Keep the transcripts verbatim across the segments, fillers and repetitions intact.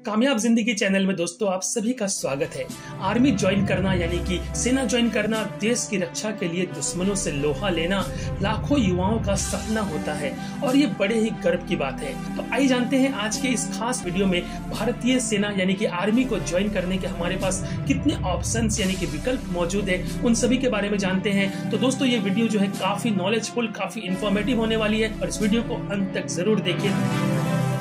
कामयाब जिंदगी चैनल में दोस्तों आप सभी का स्वागत है। आर्मी ज्वाइन करना यानी कि सेना ज्वाइन करना देश की रक्षा के लिए दुश्मनों से लोहा लेना लाखों युवाओं का सपना होता है और ये बड़े ही गर्व की बात है। तो आइए जानते हैं आज के इस खास वीडियो में भारतीय सेना यानी कि आर्मी को ज्वाइन करने के हमारे पास कितने ऑप्शंस यानी कि विकल्प मौजूद है, उन सभी के बारे में जानते हैं। तो दोस्तों ये वीडियो जो है काफी नॉलेजफुल, काफी इंफॉर्मेटिव होने वाली है और इस वीडियो को अंत तक जरूर देखिए।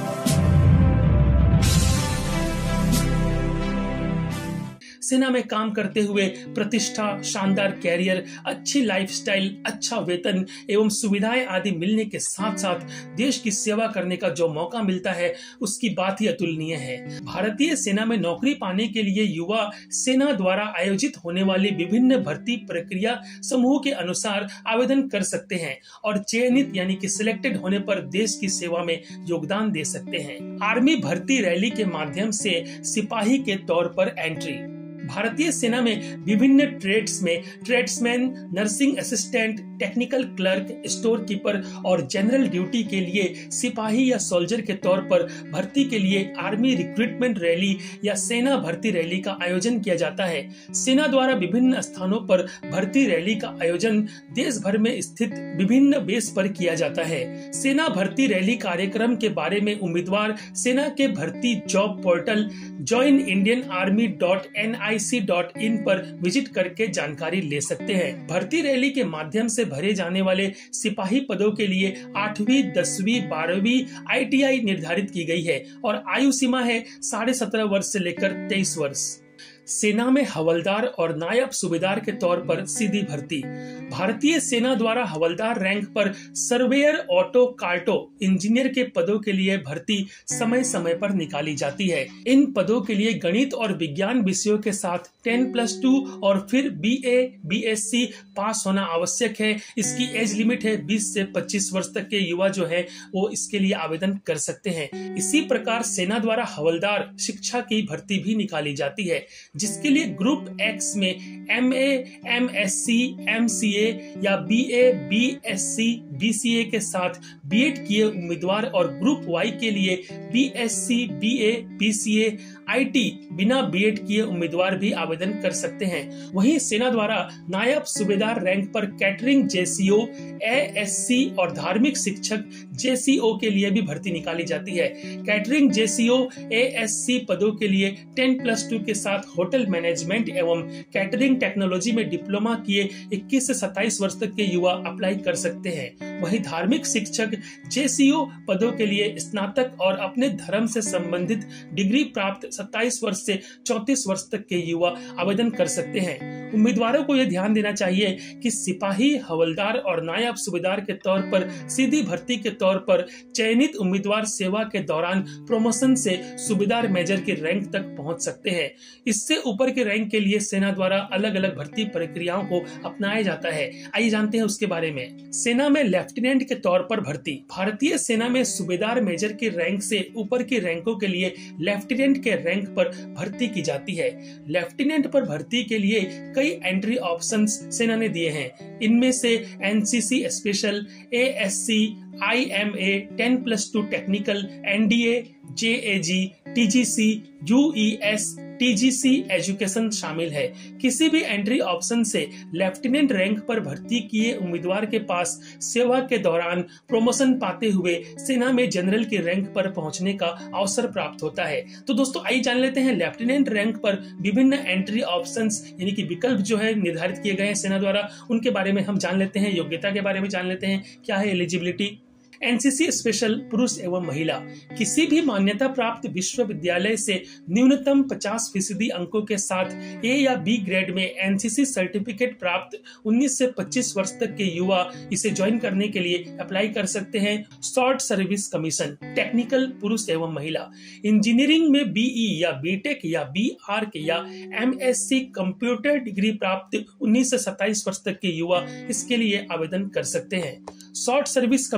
सेना में काम करते हुए प्रतिष्ठा, शानदार कैरियर, अच्छी लाइफस्टाइल, अच्छा वेतन एवं सुविधाएं आदि मिलने के साथ साथ देश की सेवा करने का जो मौका मिलता है उसकी बात ही अतुलनीय है। भारतीय सेना में नौकरी पाने के लिए युवा सेना द्वारा आयोजित होने वाली विभिन्न भर्ती प्रक्रिया समूह के अनुसार आवेदन कर सकते हैं और चयनित यानी कि सिलेक्टेड होने पर देश की सेवा में योगदान दे सकते हैं। आर्मी भर्ती रैली के माध्यम से सिपाही के तौर पर एंट्री। भारतीय सेना में विभिन्न ट्रेड्स में tradesman, nursing assistant, technical clerk, store keeper और जनरल ड्यूटी के लिए सिपाही या सोल्जर के तौर पर भर्ती के लिए आर्मी रिक्रूटमेंट रैली या सेना भर्ती रैली का आयोजन किया जाता है। सेना द्वारा विभिन्न स्थानों पर भर्ती रैली का आयोजन देश भर में स्थित विभिन्न बेस पर किया जाता है। सेना भर्ती रैली कार्यक्रम के बारे में उम्मीदवार सेना के भर्ती job portal join Indian army dot N I C dot in पर विजिट करके जानकारी ले सकते हैं। भर्ती रैली के माध्यम से भरे जाने वाले सिपाही पदों के लिए आठवीं, दसवीं, बारहवीं आई टी आई निर्धारित की गई है और आयु सीमा है साढ़े सत्रह वर्ष से लेकर तेईस वर्ष। सेना में हवलदार और नायब सूबेदार के तौर पर सीधी भर्ती। भारतीय सेना द्वारा हवलदार रैंक पर सर्वेयर, ऑटो कार्टो इंजीनियर के पदों के लिए भर्ती समय समय पर निकाली जाती है। इन पदों के लिए गणित और विज्ञान विषयों के साथ टेन प्लस टू और फिर B A, B S C pass होना आवश्यक है। इसकी एज लिमिट है बीस से पच्चीस वर्ष तक के युवा जो है वो इसके लिए आवेदन कर सकते हैं। इसी प्रकार सेना द्वारा हवलदार शिक्षा की भर्ती भी निकाली जाती है, जिसके लिए ग्रुप एक्स में M A, M S C, M C A या B A, B S C, B C A के साथ बी एड किए उम्मीदवार और ग्रुप वाई के लिए B S C, B A, B C A, I T बिना बी एड किए उम्मीदवार भी आवेदन कर सकते हैं। वहीं सेना द्वारा नायब सूबेदार रैंक पर कैटरिंग जे सी ओ, ए एस सी और धार्मिक शिक्षक जे सी ओ के लिए भी भर्ती निकाली जाती है। कैटरिंग जे सी ओ, ए एस सी पदों के लिए टेन प्लस टू के साथ होटल मैनेजमेंट एवं कैटरिंग टेक्नोलॉजी में डिप्लोमा किए इक्कीस से सत्ताईस वर्ष तक के युवा अप्लाई कर सकते हैं। वहीं धार्मिक शिक्षक जे सी ओ पदों के लिए स्नातक और अपने धर्म से संबंधित डिग्री प्राप्त सत्ताईस वर्ष से चौंतीस वर्ष तक के युवा आवेदन कर सकते हैं। उम्मीदवारों को यह ध्यान देना चाहिए कि सिपाही, हवलदार और नायब सूबेदार के तौर पर सीधी भर्ती के तौर पर चयनित उम्मीदवार सेवा के दौरान प्रमोशन से सूबेदार मेजर के रैंक तक पहुंच सकते हैं। इससे ऊपर के रैंक के लिए सेना द्वारा अलग अलग भर्ती प्रक्रियाओं को अपनाया जाता है। आइए जानते हैं उसके बारे में। सेना में लेफ्टिनेंट के तौर पर भर्ती। भारतीय सेना में सूबेदार मेजर के रैंक से ऊपर के रैंकों के लिए लेफ्टिनेंट के रैंक पर भर्ती की जाती है। लेफ्टिनेंट पर भर्ती के लिए कई एंट्री ऑप्शंस सेना ने दिए हैं। इनमें से N C C special, A S C, I M A, ten plus two technical, N D A, J A G, T G C, U E S, T G C education शामिल है। किसी भी एंट्री ऑप्शन से lieutenant rank पर भर्ती किए उम्मीदवार के पास सेवा के दौरान प्रमोशन पाते हुए सेना में जनरल के रैंक पर पहुंचने का अवसर प्राप्त होता है। तो दोस्तों आइए जान लेते हैं लेफ्टिनेंट रैंक पर विभिन्न एंट्री ऑप्शंस यानी कि विकल्प जो है निर्धारित किए गए हैं सेना द्वारा, उनके बारे में हम जान लेते हैं। योग्यता के बारे में जान लेते हैं, क्या है eligibility. N C C special पुरुष एवं महिला। किसी भी मान्यता प्राप्त विश्वविद्यालय से न्यूनतम पचास फीसदी अंकों के साथ ए या बी ग्रेड में एन सी सी सर्टिफिकेट प्राप्त उन्नीस से पच्चीस वर्ष तक के युवा इसे ज्वाइन करने के लिए अप्लाई कर सकते हैं। Short service commission. टेक्निकल पुरुष एवं महिला। इंजीनियरिंग में बी ई या बी टेक या बी आर्क या M S C computer degree प्राप्त उन्नीस से सत्ताईस वर्ष तक के युवा इसके लिए आवेदन कर सकते हैं। Short service commission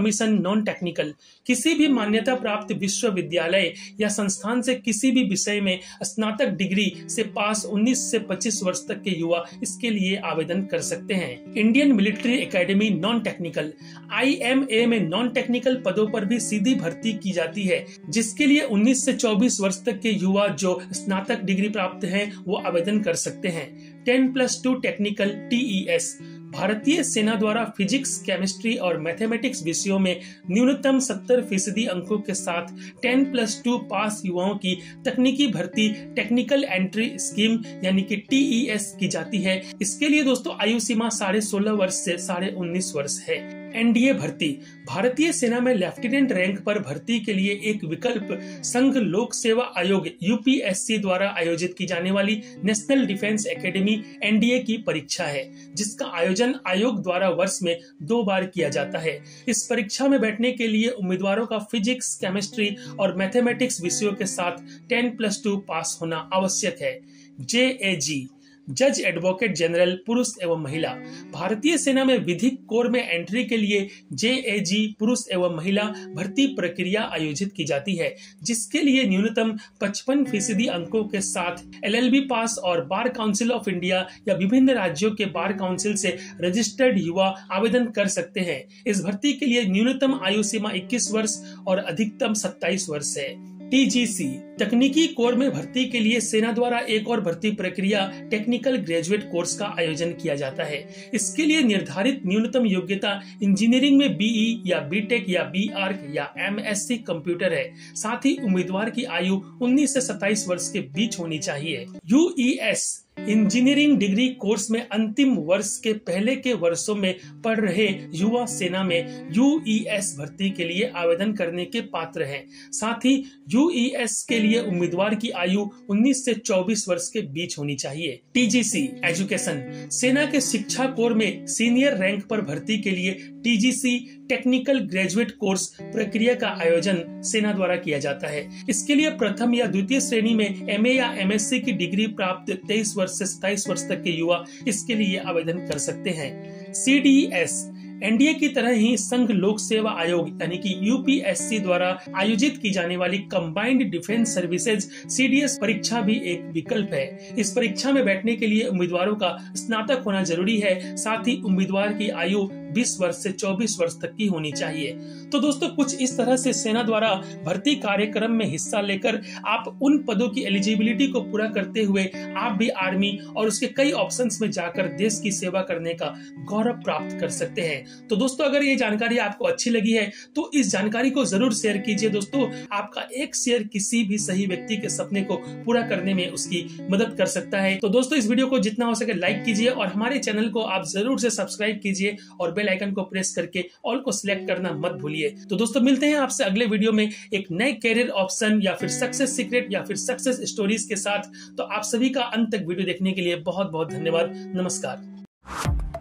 non technical, किसी भी मान्यता प्राप्त विश्वविद्यालय या संस्थान से किसी भी विषय में स्नातक डिग्री से पास उन्नीस से पच्चीस वर्ष तक के युवा इसके लिए आवेदन कर सकते हैं। Indian military academy non technical, I M A में नॉन टेक्निकल पदों पर भी सीधी भर्ती की जाती है, जिसके लिए उन्नीस से चौबीस वर्ष तक के युवा जो स्नातक डिग्री प्राप्त हैं वो आवेदन कर सकते हैं। Ten plus two technical T E S, भारतीय सेना द्वारा फिजिक्स, केमिस्ट्री और मैथमेटिक्स विषयों में न्यूनतम सत्तर फीसदी अंकों के साथ टेन प्लस टू पास युवाओं की तकनीकी भर्ती टेक्निकल एंट्री स्कीम यानी कि टी ई एस की जाती है। इसके लिए दोस्तों आयु सीमा साढ़े सोलह वर्ष से साढ़े उन्नीस वर्ष है। एन डी ए भर्ती, भारतीय सेना में लेफ्टिनेंट रैंक पर भर्ती के लिए एक विकल्प संघ लोक सेवा आयोग यू पी एस सी द्वारा आयोजित की जाने वाली national defence academy N D A की परीक्षा है, जिसका आयोजन आयोग द्वारा वर्ष में दो बार किया जाता है। इस परीक्षा में बैठने के लिए उम्मीदवारों का फिजिक्स, केमिस्ट्री और मैथमेटिक्स विषयों के साथ टेन प्लस टू पास होना आवश्यक है। जे ए जी, जज एडवोकेट जनरल पुरुष एवं महिला, भारतीय सेना में विधिक कोर में एंट्री के लिए जे ए जी पुरुष एवं महिला भर्ती प्रक्रिया आयोजित की जाती है, जिसके लिए न्यूनतम पचपन फीसदी अंकों के साथ एल एल बी पास और बार काउंसिल ऑफ इंडिया या विभिन्न राज्यों के बार काउंसिल से रजिस्टर्ड युवा आवेदन कर सकते हैं। इस भर्ती के लिए न्यूनतम आयु सीमा इक्कीस वर्ष और अधिकतम सत्ताईस वर्ष है। टी जी सी, तकनीकी कोर में भर्ती के लिए सेना द्वारा एक और भर्ती प्रक्रिया टेक्निकल ग्रेजुएट कोर्स का आयोजन किया जाता है। इसके लिए निर्धारित न्यूनतम योग्यता इंजीनियरिंग में बी ई या बी टेक या बी आर्क या एम एस सी कंप्यूटर है। साथ ही उम्मीदवार की आयु उन्नीस से सत्ताईस वर्ष के बीच होनी चाहिए। U E S, engineering degree course में अंतिम वर्ष के पहले के वर्षों में पढ़ रहे युवा सेना में यू ई एस भर्ती के लिए आवेदन करने के पात्र हैं। साथ ही यू ई एस के लिए उम्मीदवार की आयु उन्नीस से चौबीस वर्ष के बीच होनी चाहिए। टी जी सी एजुकेशन, सेना के शिक्षा कोर में सीनियर रैंक पर भर्ती के लिए T G C technical graduate course प्रक्रिया का आयोजन सेना द्वारा किया जाता है। इसके लिए प्रथम या द्वितीय श्रेणी में एम ए या एम एस सी की डिग्री प्राप्त तेईस वर्ष से सत्ताईस वर्ष तक के युवा इसके लिए आवेदन कर सकते हैं। C D S, N D A की तरह ही संघ लोक सेवा आयोग यानी कि यू पी एस सी द्वारा आयोजित की जाने वाली combined defence services C D S परीक्षा भी एक विकल्प है। इस परीक्षा में बैठने के लिए उम्मीदवारों का स्नातक होना जरूरी है। साथ ही उम्मीदवार की आयु बीस वर्ष से चौबीस वर्ष तक की होनी चाहिए। तो दोस्तों कुछ इस तरह से सेना द्वारा भर्ती कार्यक्रम में हिस्सा लेकर आप उन पदों की एलिजिबिलिटी को पूरा करते हुए आप भी आर्मी और उसके कई ऑप्शंस में जाकर देश की सेवा करने का गौरव प्राप्त कर सकते हैं। तो दोस्तों अगर ये जानकारी आपको अच्छी लगी है तो इस जानकारी को जरूर शेयर कीजिए। दोस्तों आपका एक शेयर किसी भी सही व्यक्ति के सपने को पूरा करने में उसकी मदद कर सकता है। तो दोस्तों इस वीडियो को जितना हो सके लाइक कीजिए और हमारे चैनल को आप जरूर से सब्सक्राइब कीजिए और बेल आइकन को प्रेस करके ऑल को सिलेक्ट करना मत भूलिए। तो दोस्तों मिलते हैं आपसे अगले वीडियो में एक नए कैरियर ऑप्शन या फिर सक्सेस सीक्रेट या फिर सक्सेस स्टोरीज के साथ। तो आप सभी का अंत तक वीडियो देखने के लिए बहुत बहुत धन्यवाद। नमस्कार।